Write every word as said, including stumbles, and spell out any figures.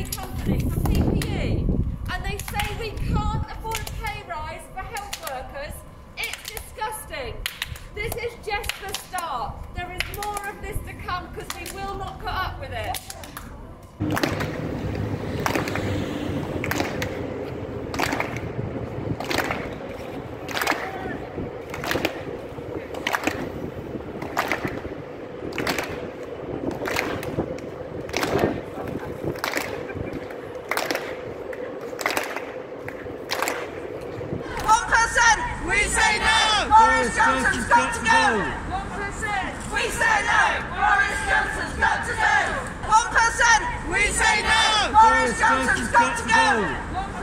pay company for P P E and they say we can't afford a pay rise for health workers, it's disgusting. This is just the start. There is more of this to come because we will not put up with it. Boris Johnson's got to go! one percent! We say no! Boris Johnson's got to go! one percent! We say no! Boris Johnson's got to go!